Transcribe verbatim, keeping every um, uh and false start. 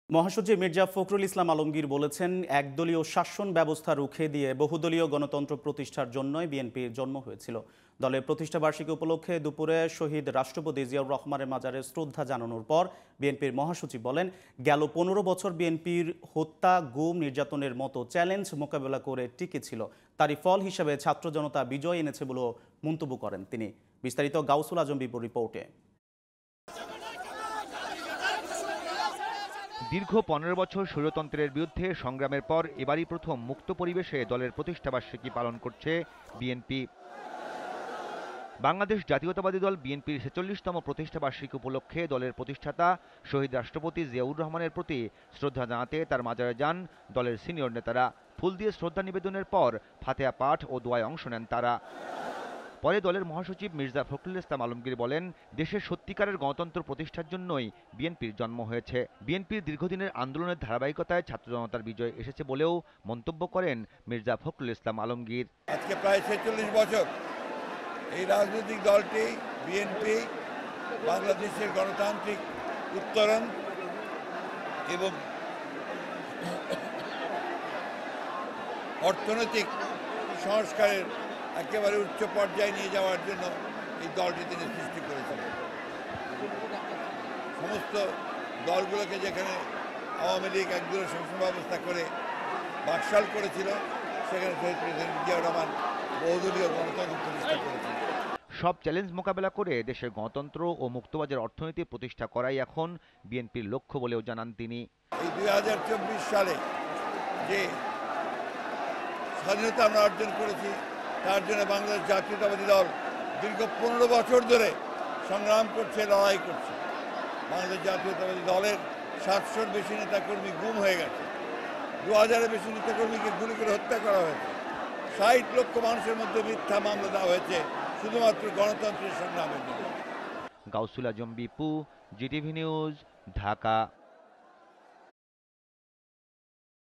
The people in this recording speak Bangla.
মহাসচিব মির্জা ফখরুল ইসলাম আলমগীর বলেছেন, একদলীয় শাসন ব্যবস্থা রুখে দিয়ে বহুদলীয় গণতন্ত্র প্রতিষ্ঠার জন্যই বিএনপির জন্ম হয়েছিল। দলের প্রতিষ্ঠাবার্ষিকী উপলক্ষে দুপুরে শহীদ রাষ্ট্রপতি জিয়াউর রহমানের মাজারে শ্রদ্ধা জানানোর পর বিএনপির মহাসচিব বলেন, গেল পনেরো বছর বিএনপির হত্যা, গুম, নির্যাতনের মতো চ্যালেঞ্জ মোকাবেলা করে টিকেছিল। তারই ফল হিসেবে ছাত্র জনতা বিজয় এনেছে বলেও মন্তব্য করেন তিনি। বিস্তারিত গাউসুল আজম বিপুর রিপোর্টে। দীর্ঘ পনেরো বছর স্বৈরতন্ত্রের বিরুদ্ধে সংগ্রামের পর এবারই প্রথম মুক্ত পরিবেশে দলের প্রতিষ্ঠাবার্ষিকী পালন করছে বিএনপি। বাংলাদেশ জাতীয়তাবাদী দল বিএনপির ছেচল্লিশতম প্রতিষ্ঠাবার্ষিকী উপলক্ষে দলের প্রতিষ্ঠাতা শহীদ রাষ্ট্রপতি জিয়াউর রহমানের প্রতি শ্রদ্ধা জানাতে তার মাজারে যান দলের সিনিয়র নেতারা। ফুল দিয়ে শ্রদ্ধা নিবেদনের পর ফাতিহা পাঠ ও দোয়ায় অংশ নেন তারা। পরে দলের মহাসচিব মির্জা ফখরুল ইসলাম আলমগীর বলেন, দেশের সত্যিকারের গণতন্ত্র প্রতিষ্ঠার জন্যই বিএনপির জন্ম হয়েছে। বিএনপির দীর্ঘদিনের আন্দোলনের ধারাবাহিকতায় ছাত্র জনতার বিজয় এসেছে বলেও মন্তব্য করেন মির্জা ফখরুল ইসলাম আলমগীর। আজকে প্রায় ছেচল্লিশ বছর এই রাজনৈতিক দলটি বিএনপি বাংলাদেশের গণতান্ত্রিক উত্তরণ এবং অর্থনৈতিক সংস্কারের একেবারে উচ্চ পর্যায়ে নিয়ে যাওয়ার জন্য এই দলটি তিনি সৃষ্টি করেছিলেন। সমস্ত দলগুলোকে যেখানে আওয়ামী লীগ একদলীয় শাসন ব্যবস্থা করে বাকশাল করেছিল, সেখানে শহীদ প্রেসিডেন্ট জিয়াউর রহমান বহুদলীয় গণতন্ত্র প্রতিষ্ঠা করেছিলেন। সব চ্যালেঞ্জ মোকাবেলা করে দেশের গণতন্ত্র ও মুক্তবাজার অর্থনীতি প্রতিষ্ঠা করাই এখন বিএনপির লক্ষ্য বলেও জানান তিনি। এই দুই হাজার চব্বিশ সালে যে স্বাধীনতা আমরা অর্জন করেছি, তার জন্য বাংলাদেশ জাতীয়তাবাদী দল দীর্ঘ পনেরো বছর ধরে সংগ্রাম করছে, লড়াই করছে। বাংলাদেশ জাতীয়তাবাদী দলের সাতশোর বেশি নেতাকর্মী গুম হয়ে গেছে, দু হাজারের বেশি নেতাকর্মীকে গুলি করে হত্যা করা হয়েছে, ষাট লক্ষ মানুষের মধ্যে মিথ্যা মামলা দেওয়া হয়েছে শুধুমাত্র গণতন্ত্রের সংগ্রামের জন্য। Gausul Azam Bipu, GTV news, Dhaka.